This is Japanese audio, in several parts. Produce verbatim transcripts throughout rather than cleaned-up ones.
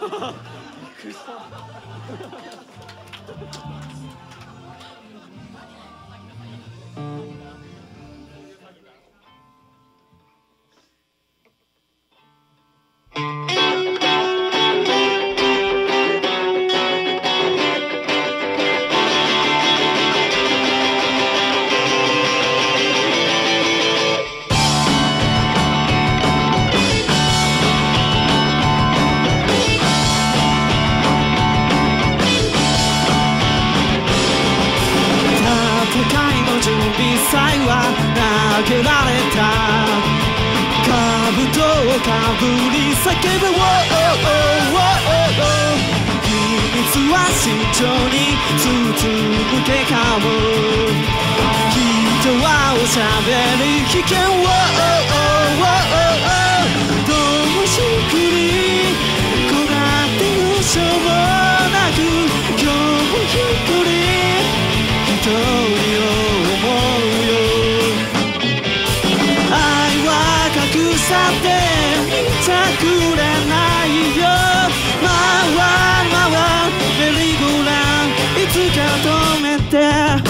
くりした。投げられた兜をかぶり叫ぶ oh, oh, oh, oh, oh. 秘密は慎重に包むけかも人はおしゃべり危険 oh, oh, oh, oh, oh. どうしくりこなって無所もなく今日も一人一人を思うよさて見たくれないよ回る回るメリーゴーランドいつか止めて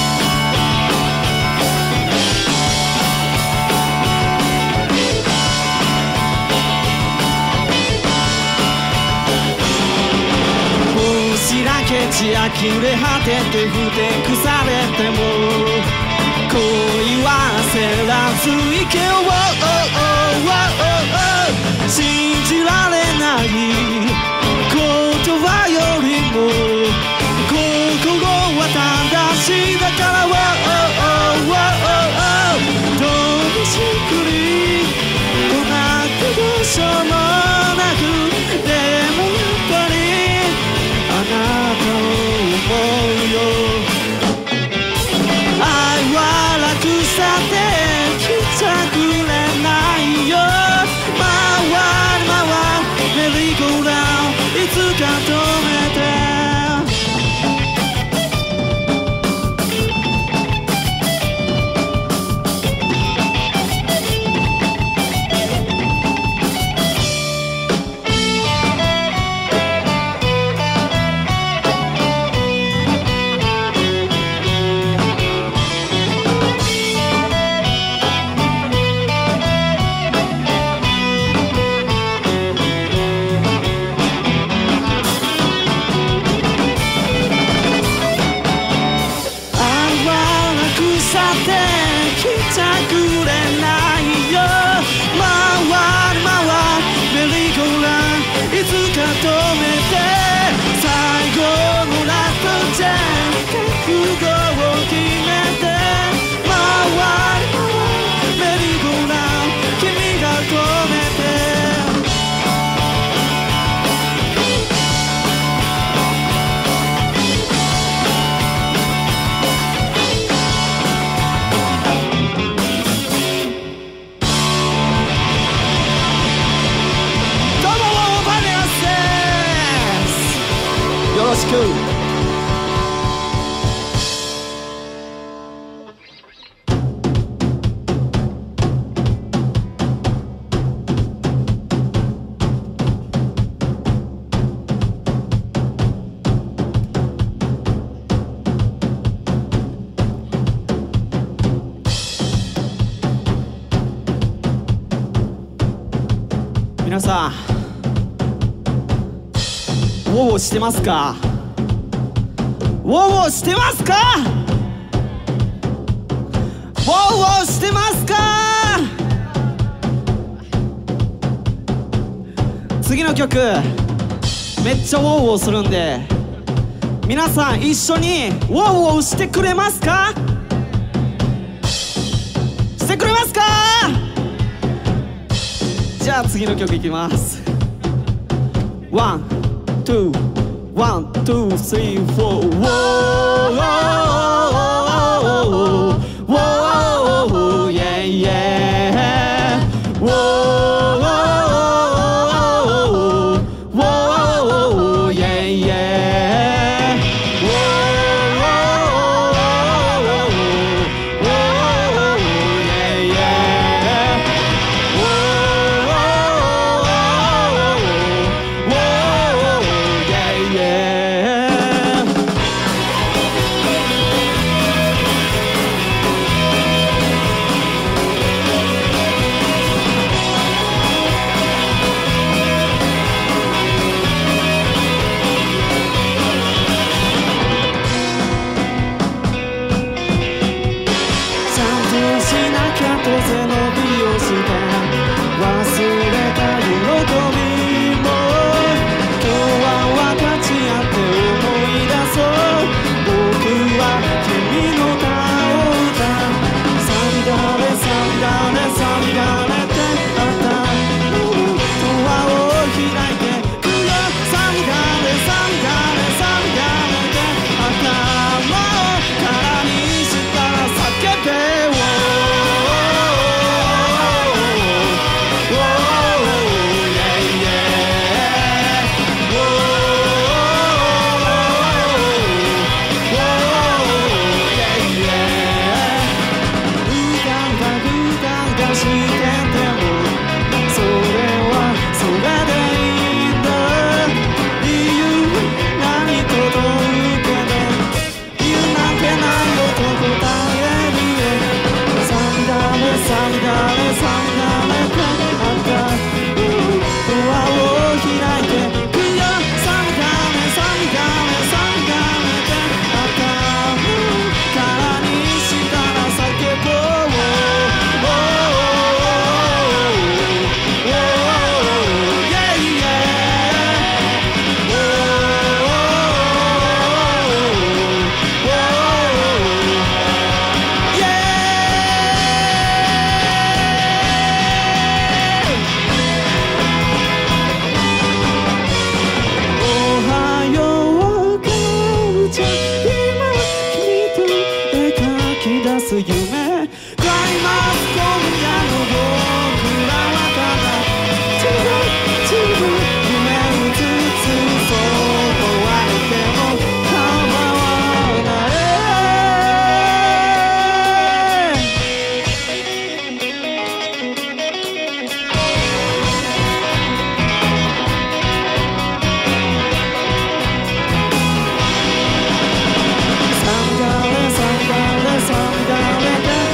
もしらけち呆れ果ててふてくされても恋は焦らずいけよ、oh, oh, oh, oh, oh. 信じられない言葉よりも心は正しいだから、oh, oh, oh, oh, oh. どうしくりこうなってどうしようもなくでもやっぱりあなたを思うよさて来ちゃくれないよ回る回るメリーゴーランドいつか止めて皆さんウォーウォーしてますか？ウォーウォーしてますか？ウォーウォーしてますか？次の曲めっちゃウォーウォーするんで皆さん一緒にウォーウォーしてくれますか？してくれますか？じゃあ次の曲いきます。ワン、ツー、ワン、ツー、スリー、フォー。ウォー、ウォー、ウォー、イェイイェイ。ウォー、ウォー、イェイイェイ。Whoa しててもそれはそれでいいんだ理由何とどうけど理由なんてないよと答えるよさみだれさみだれさみだれってあんたドアを開いてくよさみだれさみだれさみだれってあんたからにしたら叫ぼう夢クライマス今夜の僕らはただ自分自分夢うつつそう思われても構わないサンダレサンダレサンダレ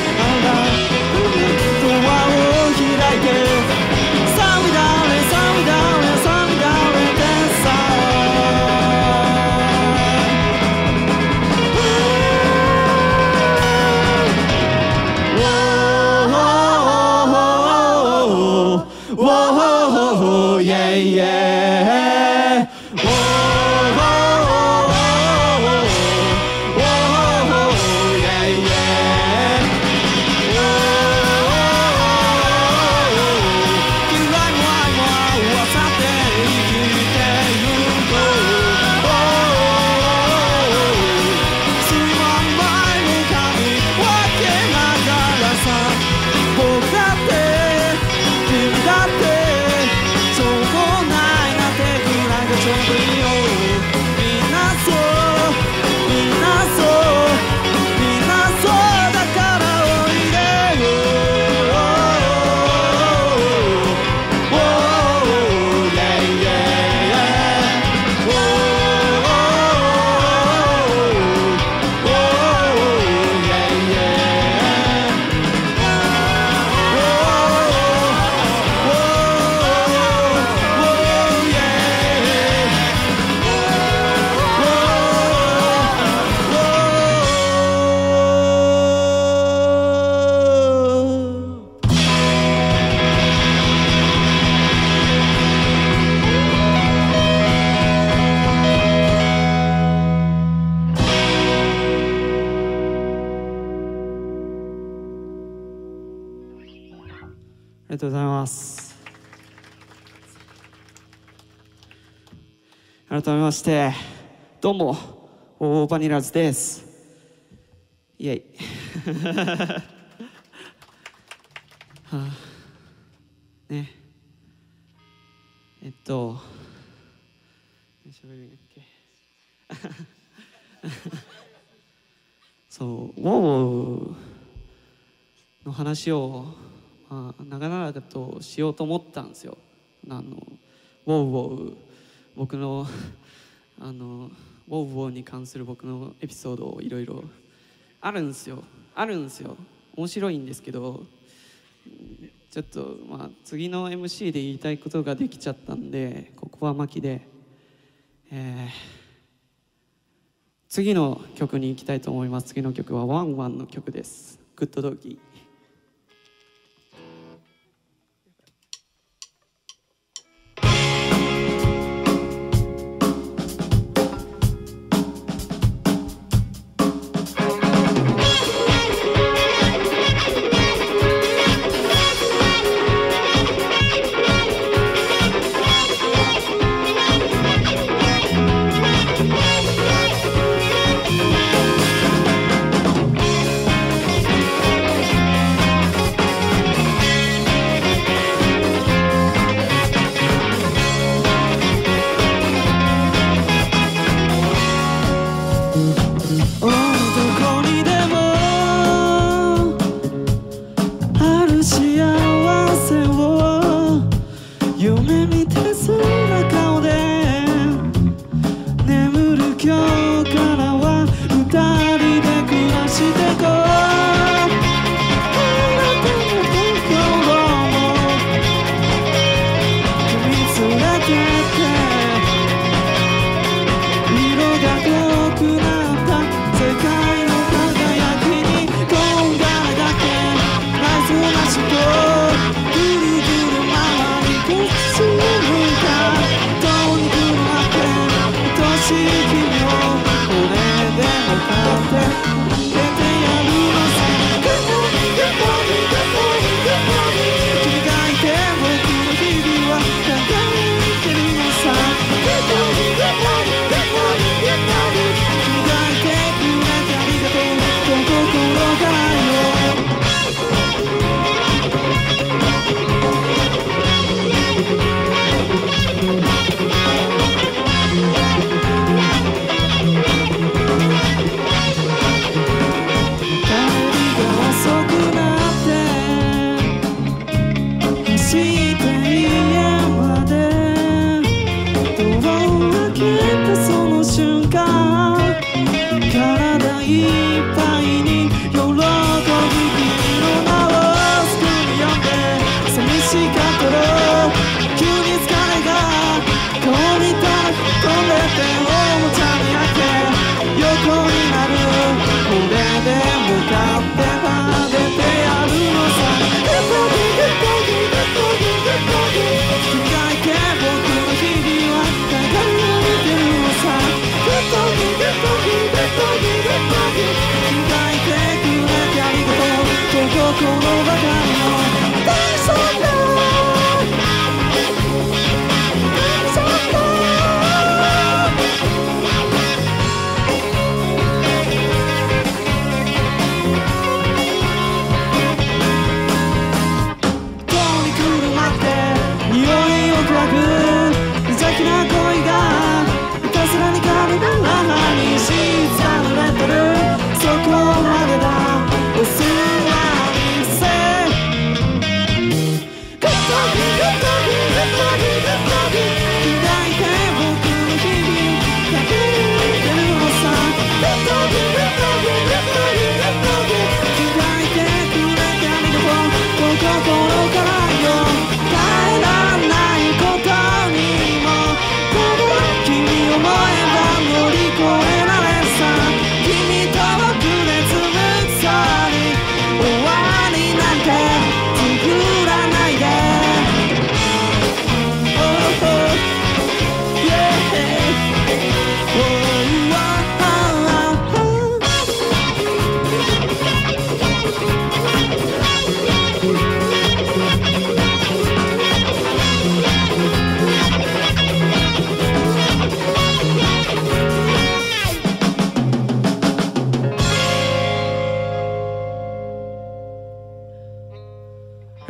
ありがとうございます。改めましてどうもオーバニラズです。イエイはあ、ねえっと喋るんやっけそうウォーの話をまあ、長々としようと思ったんですよ。あのウォーウォー僕のあのウォーウォーに関する僕のエピソードをいろいろあるんですよあるんですよ面白いんですけどちょっとまあ次の エムシー で言いたいことができちゃったんでここは巻きで、えー、次の曲に行きたいと思います。次の曲はワンワンの曲です。グッドドッギー。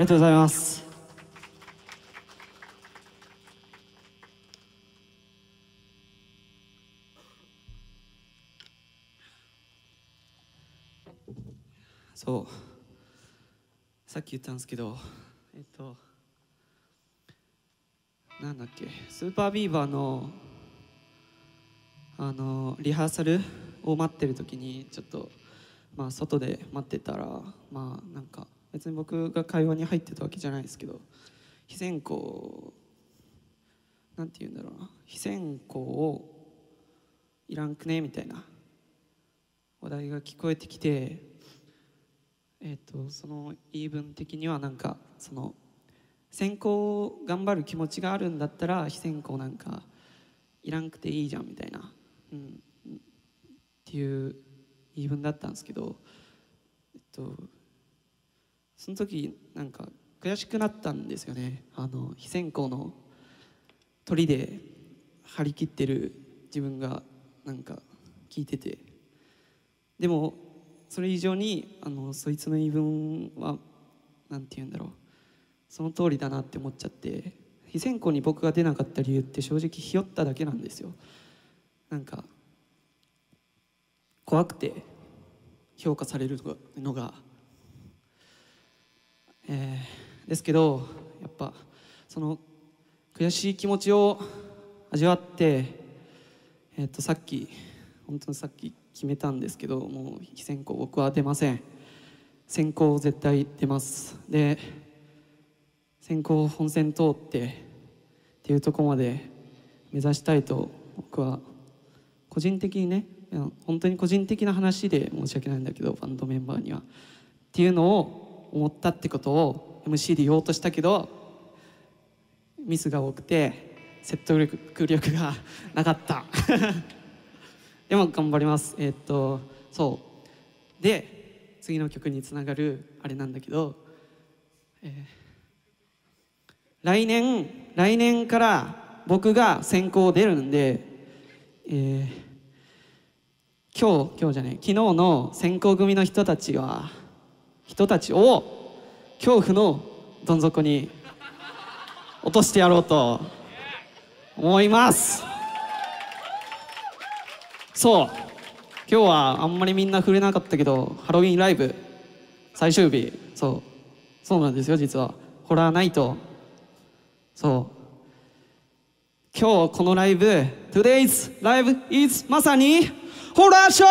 がとうございます。そうさっき言ったんですけど、えっとなんだっけ、スーパービーバーのあのリハーサルを待ってる時にちょっとまあ外で待ってたら、まあなんか別に僕が会話に入ってたわけじゃないですけど、非選考なんて言うんだろうな、非選考をいらんくねみたいな話題が聞こえてきて、えっとその言い分的にはなんかその選考を頑張る気持ちがあるんだったら非選考なんかいらんくていいじゃんみたいな、うん、っていう言い分だったんですけど、えっとその時なんか悔しくなったんですよね。あの非選考の鳥で張り切ってる自分がなんか聞いてて、でもそれ以上にあのそいつの言い分はなんて言うんだろう、その通りだなって思っちゃって、非選考に僕が出なかった理由って正直ひよっただけなんですよ。なんか怖くて評価されるのが、えー、ですけどやっぱその悔しい気持ちを味わって、えー、とさっき本当にさっき決めたんですけど、もう非選考僕は出ません。選考絶対出ます。で選考本戦通ってっていうところまで目指したいと僕は個人的にね、本当に個人的な話で申し訳ないんだけど、バンドメンバーにはっていうのを思ったってことを エムシー で言おうとしたけどミスが多くて説得力がなかったでも頑張ります。えー、っとそうで次の曲につながるあれなんだけど、えー、来年来年から僕が選考出るんで、えー今日、今日じゃない、昨日の選考組の人たちは、人たちを恐怖のどん底に落としてやろうと思います。そう、今日はあんまりみんな触れなかったけど、ハロウィンライブ最終日、そう、そうなんですよ、実は。ホラーナイト。そう。今日このライブ、Today's Live is まさにホラーショー。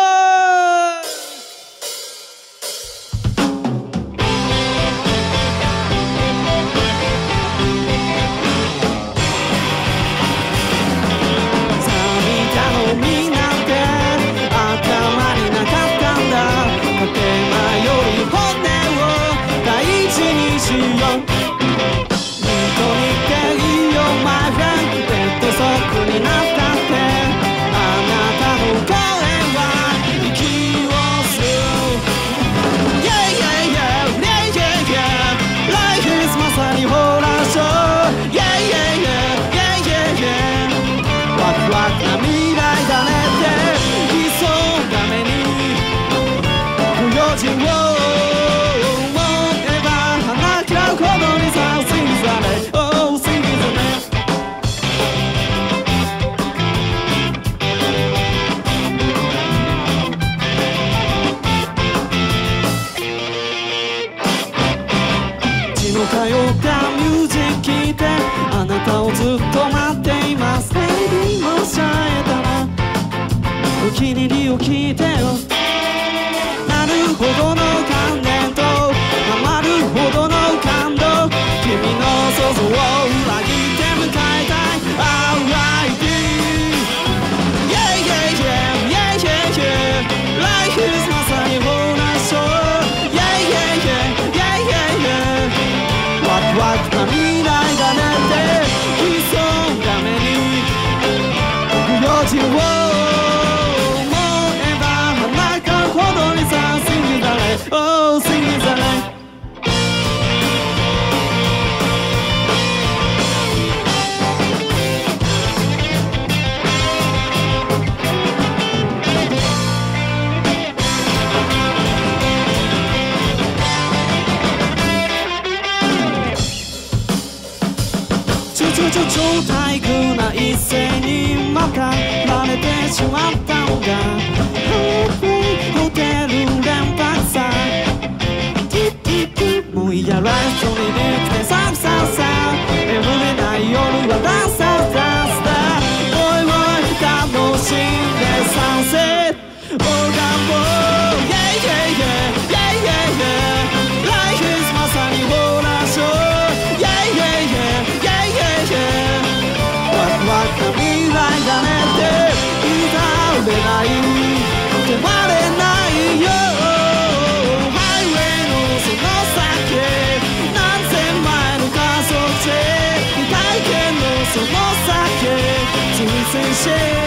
お気に入りを聞いてよ。なるほどの関連とハマるほどの感動、君の想像を裏切って迎えたい アールアイディー Yeah yeah yeah yeah yeah yeah Life is まさにホラーショー Yeah yeah yeah yeah yeah yeah ワクワクな未来がねって潜んだ目に不用心をOh, sing it alive. 「 ちょちょ超退屈な一斉にまたバレてしまったのがホテル連泊さもういやライフにできてサクサクサ眠れない夜はダンサーダンスだおいおい楽しんでサンセットオーガンボー Yeah yeah yeah yeah yeah yeah Life is まさにホラーショー Yeah yeah yeah yeah yeah yeah ワクワクな未来だねって歌うれない止まれないよハイウェイのその先何千枚の加速性未体験のその先人生シェイ